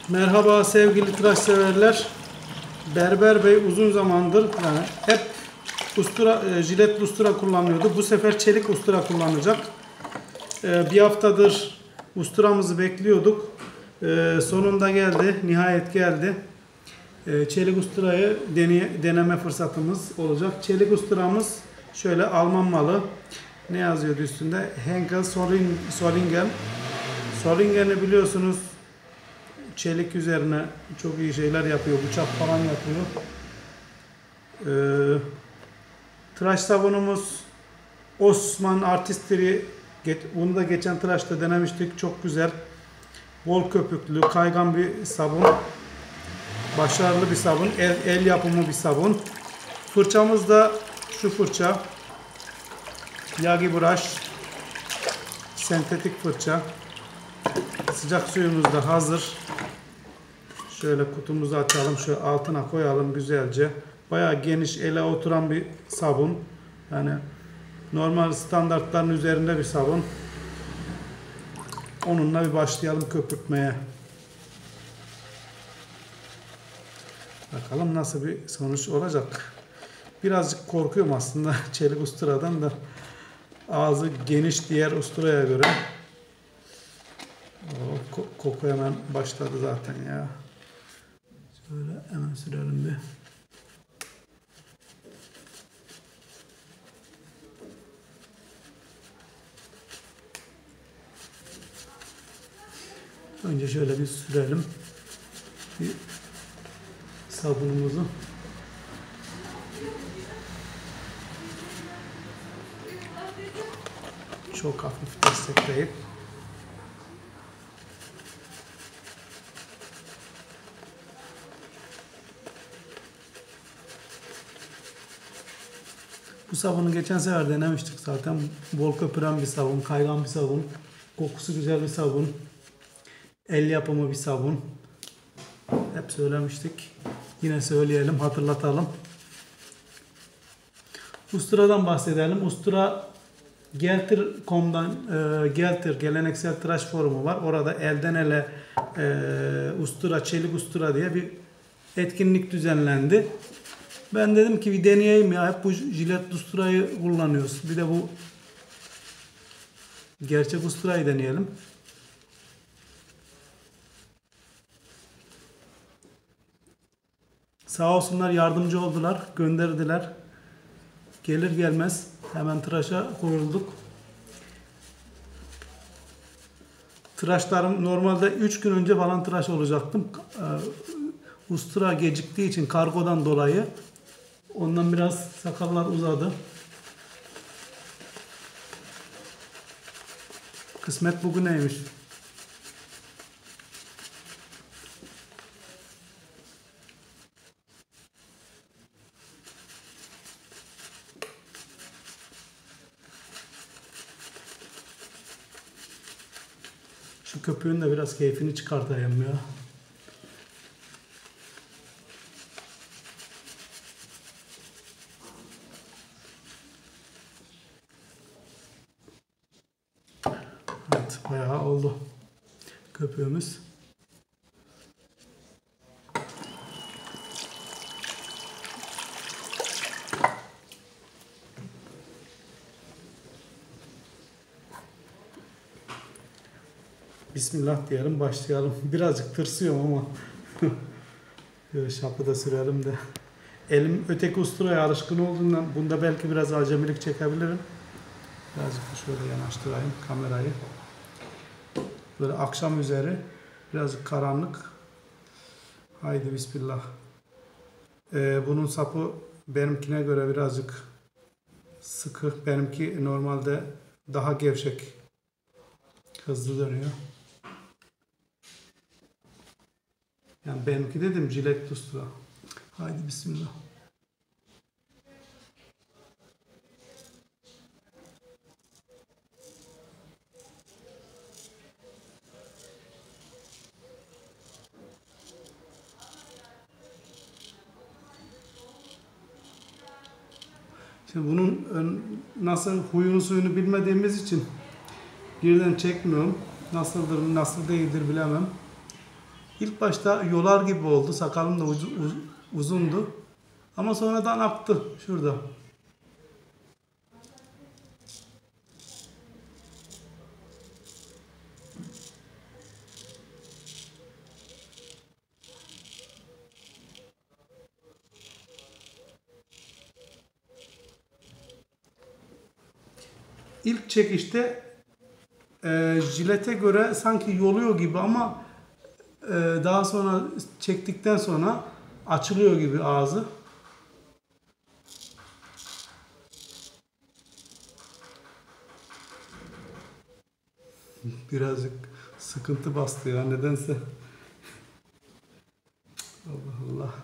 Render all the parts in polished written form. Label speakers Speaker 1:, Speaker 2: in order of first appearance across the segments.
Speaker 1: Merhaba sevgili tıraş severler. Berber Bey uzun zamandır hep ustura, jilet ustura kullanıyordu. Bu sefer çelik ustura kullanacak. Bir haftadır usturamızı bekliyorduk. Sonunda geldi. Nihayet geldi. Çelik usturayı deneme fırsatımız olacak. Çelik usturamız şöyle Alman malı. Ne yazıyordu üstünde? Henkel Solingen. Solingen'i biliyorsunuz, çelik üzerine çok iyi şeyler yapıyor. Bıçak falan yapıyor. Tıraş sabunumuz Osman Artistry. Bunu da geçen tıraşta denemiştik. Çok güzel. Bol köpüklü, kaygan bir sabun. Başarılı bir sabun. El yapımı bir sabun. Fırçamız da şu fırça. Yagi Brush. Sentetik fırça. Sıcak suyumuz da hazır. Şöyle kutumuzu açalım. Şöyle altına koyalım güzelce. Bayağı geniş, ele oturan bir sabun. Yani normal standartların üzerinde bir sabun. Onunla bir başlayalım köpürtmeye. Bakalım nasıl bir sonuç olacak. Birazcık korkuyorum aslında çelik usturadan da. Ağzı geniş diğer usturaya göre. Koku hemen başladı zaten ya. Şöyle hemen sürelim bir. Önce şöyle bir sürelim. Bir sabunumuzu. Çok hafif destekleyip. Bu sabunu geçen sefer denemiştik zaten. Bol köpüren bir sabun, kaygan bir sabun. Kokusu güzel bir sabun. El yapımı bir sabun. Hep söylemiştik. Yine söyleyelim, hatırlatalım. Usturadan bahsedelim. Ustura Geltir.com'dan Geltir geleneksel tıraş forumu var. Orada elden ele ustura, çelik ustura diye bir etkinlik düzenlendi. Ben dedim ki bir deneyeyim ya. Hep bu jilet usturayı kullanıyoruz. Bir de bu gerçek usturayı deneyelim. Sağ olsunlar, yardımcı oldular, gönderdiler. Gelir gelmez hemen tıraşa koyulduk. Tıraşlarım normalde 3 gün önce falan tıraş olacaktım. Ustura geciktiği için kargodan dolayı ondan biraz sakallar uzadı. Kısmet bugüneymiş. Şu köpüğün de biraz keyfini çıkartayım ya. Evet, bayağı oldu köpüğümüz. Bismillah diyelim, başlayalım. Birazcık tırsıyorum ama böyle şapı da sürelim de. Elim öteki usturaya alışkın olduğundan bunda belki biraz acemilik çekebilirim. Birazcık şöyle yanaştırayım kamerayı. Böyle akşam üzeri birazcık karanlık. Haydi bismillah. Bunun sapı benimkine göre birazcık sıkı. Benimki normalde daha gevşek. Hızlı dönüyor. Yani benimki dedim jilet ustura. Haydi bismillah. Şimdi bunun nasıl huyunu suyunu bilmediğimiz için birden çekmiyorum. Nasıldır, nasıl değildir bilemem. İlk başta yolar gibi oldu. Sakalım da uzundu. Ama sonradan aktı şurada. İlk çekişte jilete göre sanki yoluyor gibi ama daha sonra çektikten sonra açılıyor gibi ağzı. Birazcık sıkıntı bastı ya nedense. Allah Allah.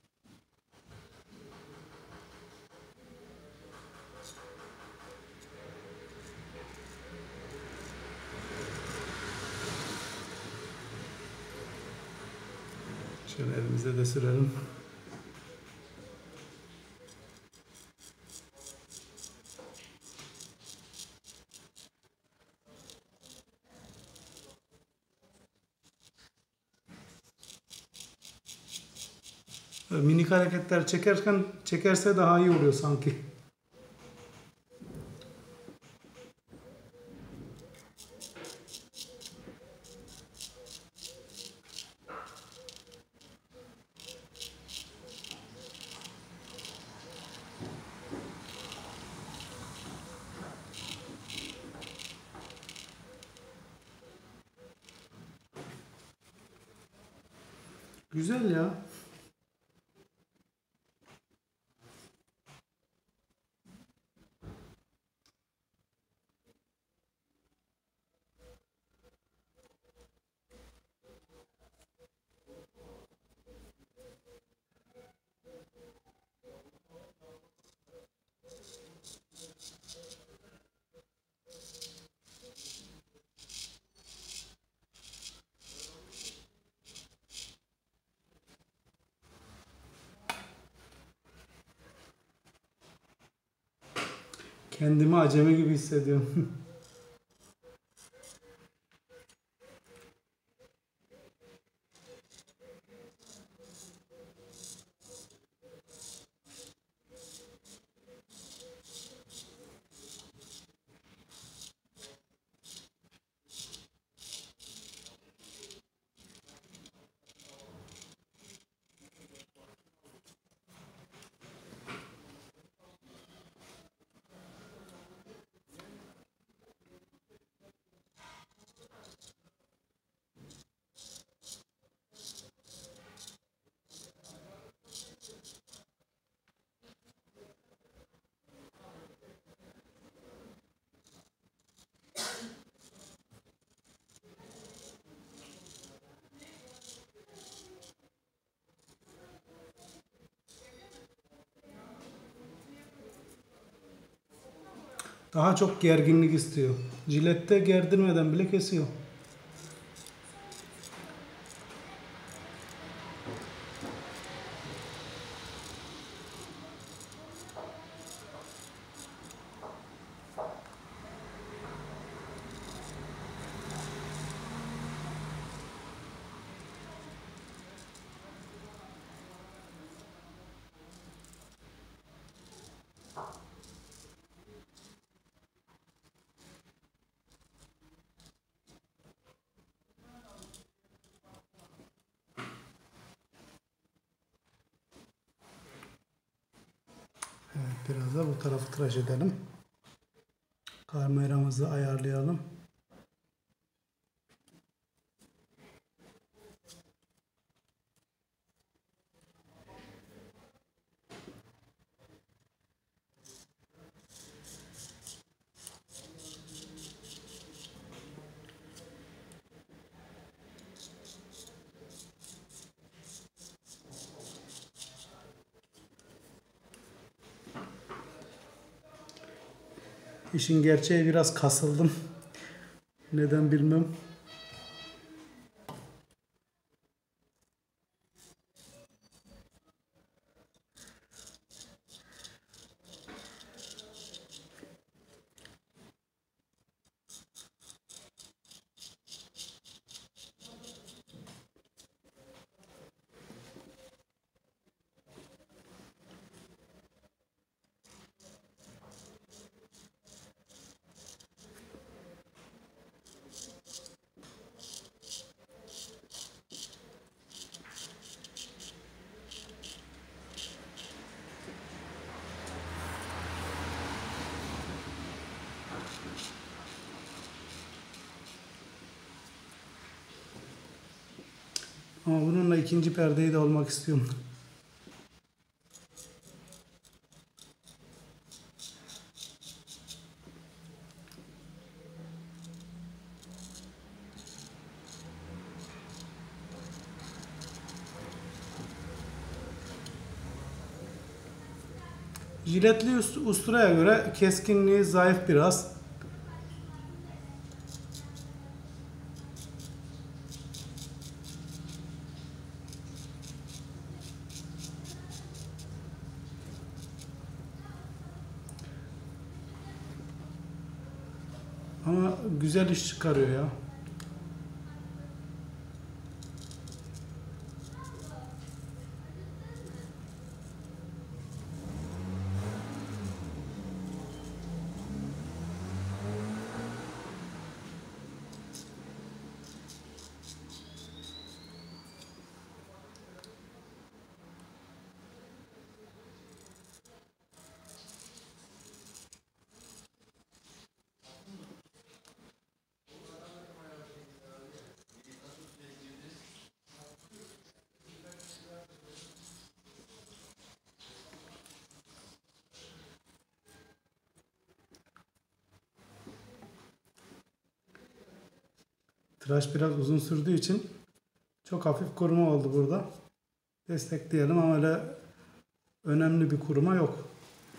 Speaker 1: Şöyle elimize de sürelim. Minik hareketler çekerse daha iyi oluyor sanki. Güzel ya. Kendimi acemi gibi hissediyorum. Daha çok gerginlik istiyor. Jilette gerdirmeden bile kesiyor. Evet, biraz da bu tarafı tıraş edelim. Kameramızı ayarlayalım. İşin gerçeği biraz kasıldım. Neden bilmem. Ama bununla ikinci perdeyi de almak istiyorum. Jiletli usturaya göre keskinliği zayıf biraz. Ama güzel iş çıkarıyor ya. Tıraş biraz uzun sürdüğü için çok hafif kuruma oldu burada. Destekleyelim ama öyle önemli bir kuruma yok.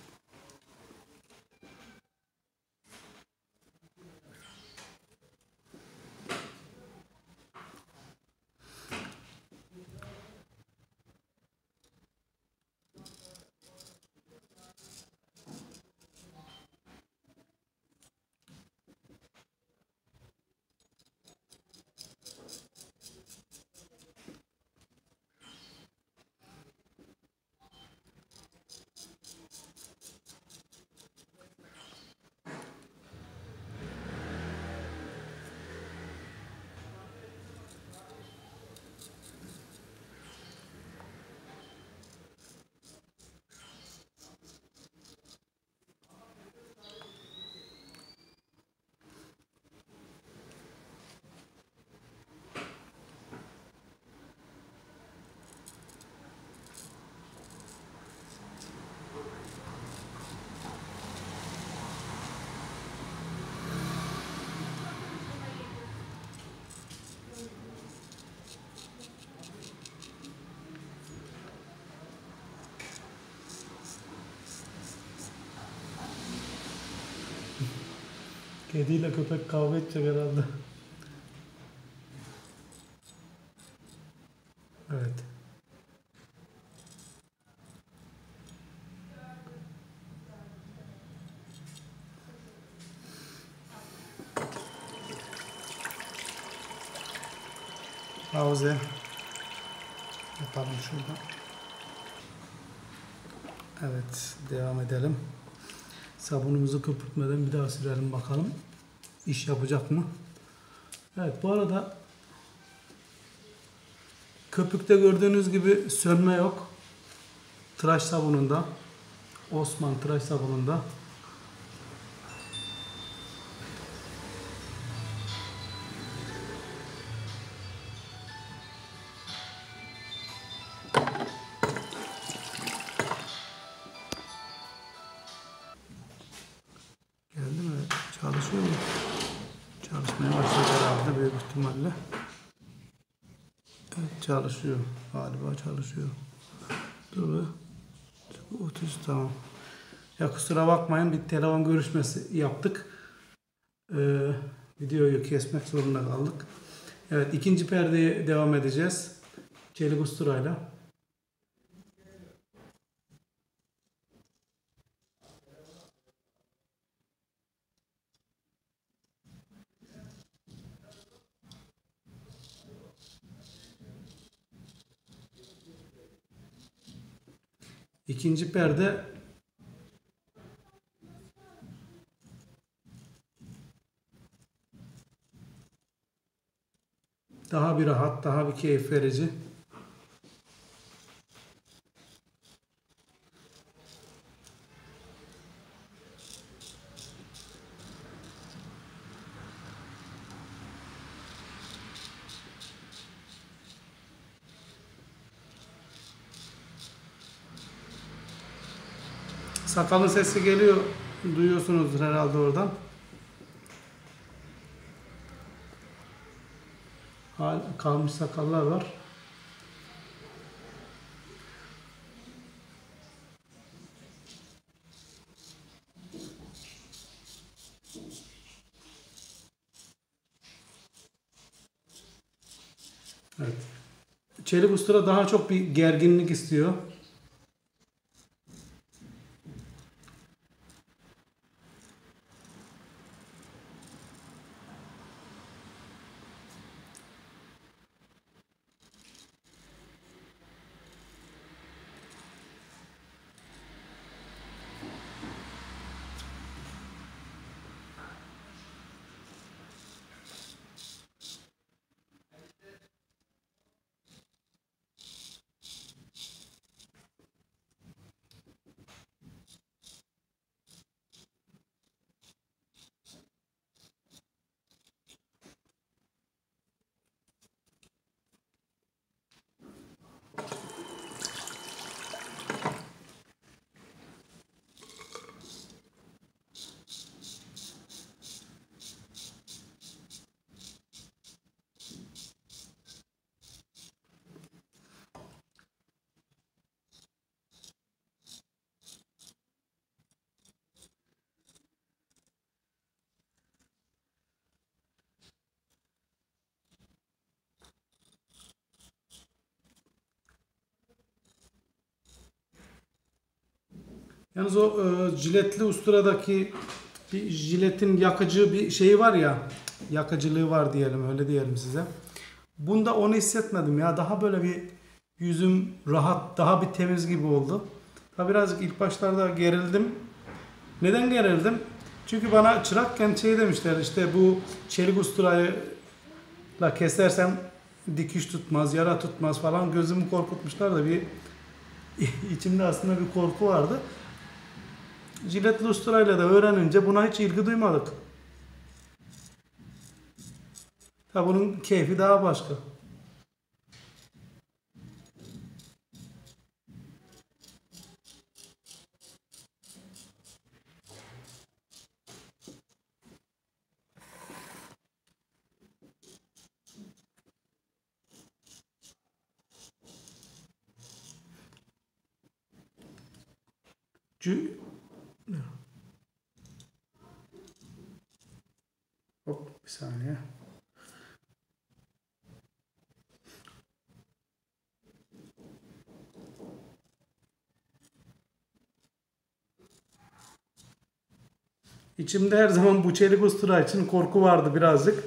Speaker 1: Kediyle köpek kavga edecek herhalde. Evet. Pauze. Yapalım şurada. Evet. Devam edelim. Sabunumuzu köpürtmeden bir daha sürelim bakalım. İş yapacak mı? Evet. Bu arada köpükte gördüğünüz gibi sönme yok. Tıraş sabununda. Osman tıraş sabununda. Geldi mi? Çalışıyor mu? Çalışmaya başladı herhalde büyük ihtimalle. Evet, çalışıyor. Galiba çalışıyor. Dur be. 30 tamam. Ya kusura bakmayın, bir telefon görüşmesi yaptık. Ee, Videoyu kesmek zorunda kaldık. Evet, ikinci perdeye devam edeceğiz. Çelik usturayla. İkinci perde daha bir rahat, daha bir keyif verici. sakalın sesi geliyor. Duyuyorsunuzdur herhalde oradan. Kalmış sakallar var. Evet. Çelik ustura daha çok bir gerginlik istiyor. Yalnız o jiletli usturadaki bir jiletin yakıcı bir şeyi var ya, yakıcılığı var diyelim, öyle diyelim size. Bunda onu hissetmedim ya. Daha böyle bir yüzüm rahat, daha bir temiz gibi oldu. Tabi birazcık ilk başlarda gerildim. Neden gerildim? Çünkü bana çırakken şey demişler, işte bu çelik usturayla kesersem dikiş tutmaz, yara tutmaz falan, gözümü korkutmuşlar da bir içimde aslında bir korku vardı. Jiletli usturayla da öğrenince buna hiç ilgi duymadık. Tabi bunun keyfi daha başka. Hop bir saniye. İçimde her zaman bu çelik ustura için korku vardı birazcık.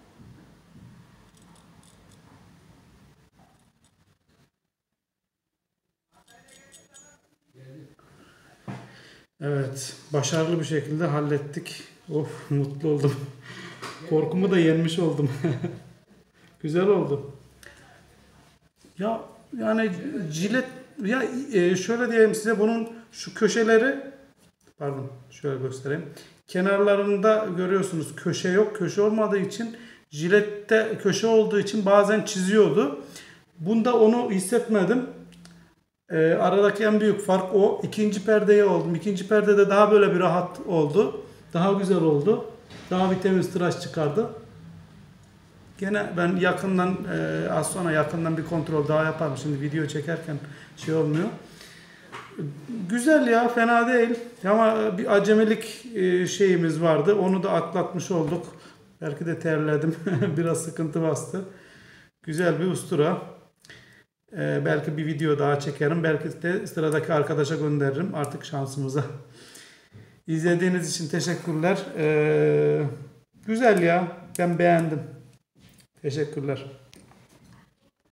Speaker 1: Evet, başarılı bir şekilde hallettik. Of, mutlu oldum. Korkumu da yenmiş oldum. Güzel oldu. Ya yani jilet ya şöyle diyeyim size, bunun şu köşeleri, pardon şöyle göstereyim. Kenarlarında görüyorsunuz köşe yok. Köşe olmadığı için, jilette köşe olduğu için bazen çiziyordu. Bunda onu hissetmedim. Aradaki en büyük fark o. İkinci perdeye oldum. İkinci perdede daha böyle bir rahat oldu. Daha güzel oldu. Daha bir temiz tıraş çıkardı. Gene ben yakından az sonra yakından bir kontrol daha yaparım. Şimdi video çekerken şey olmuyor. Güzel ya, fena değil. Ama bir acemilik şeyimiz vardı. Onu da atlatmış olduk. Belki de terledim. Biraz sıkıntı bastı. Güzel bir ustura. Belki bir video daha çekerim. Belki de sıradaki arkadaşa gönderirim. Artık şansımıza. İzlediğiniz için teşekkürler. Güzel ya. Ben beğendim. Teşekkürler.